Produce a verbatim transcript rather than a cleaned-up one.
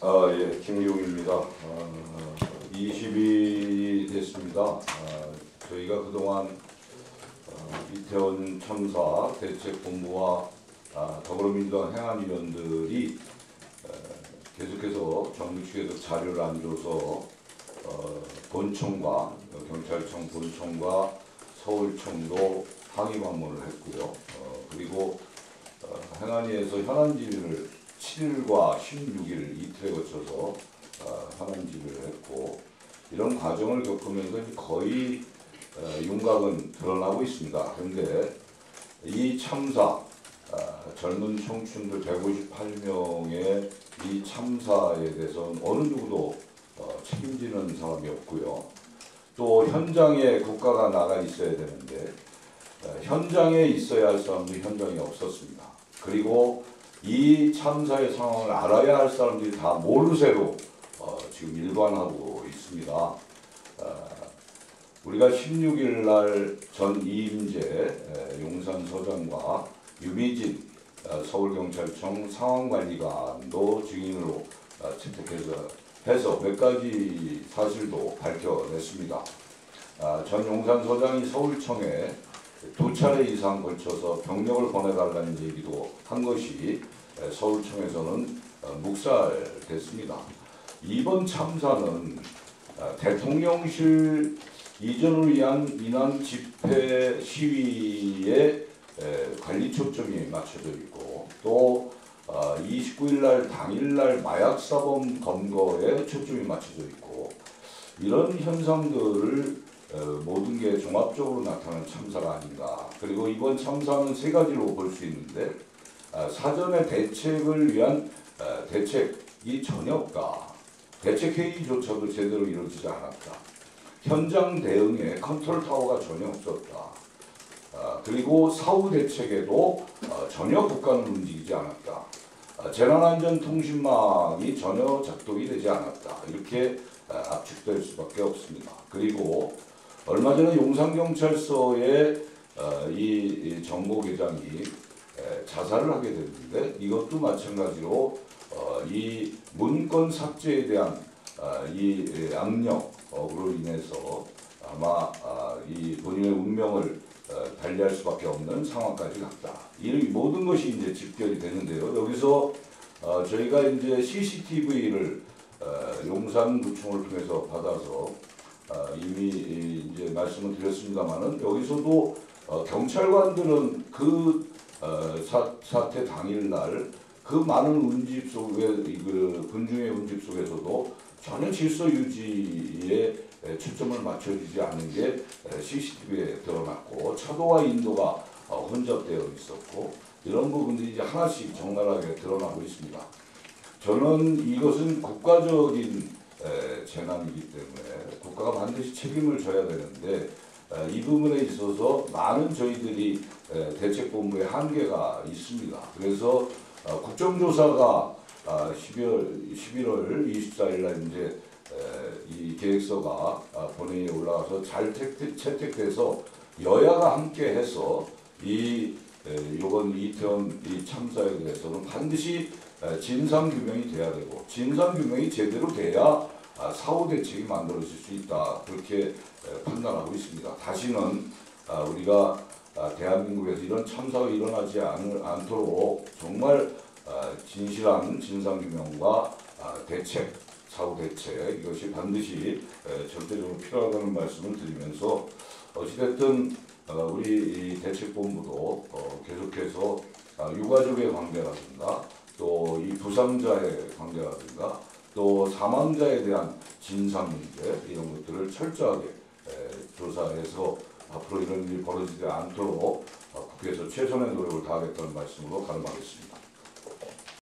아, 예, 김기웅입니다. 어, 이십 일이 됐습니다. 어, 저희가 그동안 어, 이태원 참사 대책본부와 아, 더불어민주당 행안위원들이 어, 계속해서 정부 측에서 자료를 안 줘서 어, 본청과 경찰청 본청과 서울청도 항의 방문을 했고요. 어, 그리고 어, 행안위에서 현안 질의를 칠 일과 십육 일 이틀에 거쳐서 어, 현안 질의를 했고, 이런 과정을 겪으면서 거의 어, 윤곽은 드러나고 있습니다. 그런데 이 참사, 어, 젊은 청춘들 백오십팔 명의 이 참사에 대해서는 어느 누구도 어, 책임지는 사람이 없고요. 또 현장에 국가가 나가 있어야 되는데 어, 현장에 있어야 할 사람도 현장에 없었습니다. 그리고 이 참사의 상황을 알아야 할 사람들이 다 모르쇠로 어, 지금 일관하고 있습니다. 어, 우리가 십육 일 날 전 이임재 용산서장과 유미진 어, 서울경찰청 상황관리관도 증인으로 어, 채택해서 해서 몇 가지 사실도 밝혀냈습니다. 어, 전 용산서장이 서울청에 두 차례 이상 걸쳐서 병력을 보내달라는 얘기도 한 것이 서울청에서는 묵살됐습니다. 이번 참사는 대통령실 이전을 위한 민원 집회 시위에 관리 초점이 맞춰져 있고, 또 이십구 일 날 당일날 마약사범 검거에 초점이 맞춰져 있고, 이런 현상들을 모든 게 종합적으로 나타나는 참사가 아닌가. 그리고 이번 참사는 세 가지로 볼 수 있는데, 사전에 대책을 위한 대책이 전혀 없다. 대책회의조차도 제대로 이루어지지 않았다. 현장 대응에 컨트롤 타워가 전혀 없었다. 그리고 사후 대책에도 전혀 국가는 움직이지 않았다. 재난안전통신망이 전혀 작동이 되지 않았다. 이렇게 압축될 수밖에 없습니다. 그리고 얼마 전에 용산경찰서에 어, 이, 이 정보계장이 에, 자살을 하게 됐는데, 이것도 마찬가지로 어, 이 문건 삭제에 대한 어, 이 에, 압력으로 인해서 아마 아, 이 본인의 운명을 어, 달리할 수밖에 없는 상황까지 갔다. 이 모든 것이 이제 집결이 되는데요. 여기서 어, 저희가 이제 씨씨티비를 어, 용산구청을 통해서 받아서 어, 이미 이제 말씀을 드렸습니다만은, 여기서도 어, 경찰관들은 그 어, 사, 사태 당일날 그 많은 운집 속에, 그 군중의 운집 속에서도 전혀 질서 유지에 초점을 맞춰주지 않은 게 씨씨티비에 드러났고, 차도와 인도가 어, 혼잡되어 있었고, 이런 부분들이 이제 하나씩 적나라하게 드러나고 있습니다. 저는 이것은 국가적인 에, 재난이기 때문에 국가가 반드시 책임을 져야 되는데, 에, 이 부분에 있어서 많은 저희들이 에, 대책본부의 한계가 있습니다. 그래서 어, 국정조사가 아, 십일월 이십사일 날 이제 에, 이 계획서가 아, 본회의에 올라가서 잘 채택, 채택돼서 여야가 함께해서 이 에, 이번 이태원 이 참사에 대해서는 반드시 에, 진상규명이 돼야 되고, 진상규명이 제대로 돼야 아, 사후 대책이 만들어질 수 있다. 그렇게 에, 판단하고 있습니다. 다시는 아, 우리가 아, 대한민국에서 이런 참사가 일어나지 않을, 않도록 정말 아, 진실한 진상규명과 아, 대책, 사후 대책, 이것이 반드시 에, 절대적으로 필요하다는 말씀을 드리면서, 어찌됐든 어, 우리 이 대책본부도 어, 계속해서 아, 유가족의 관계라든가, 또 이 부상자의 관계라든가, 또 사망자에 대한 진상 문제, 이런 것들을 철저하게 에, 조사해서 앞으로 이런 일이 벌어지지 않도록 어, 국회에서 최선의 노력을 다하겠다는 말씀으로 가름하겠습니다.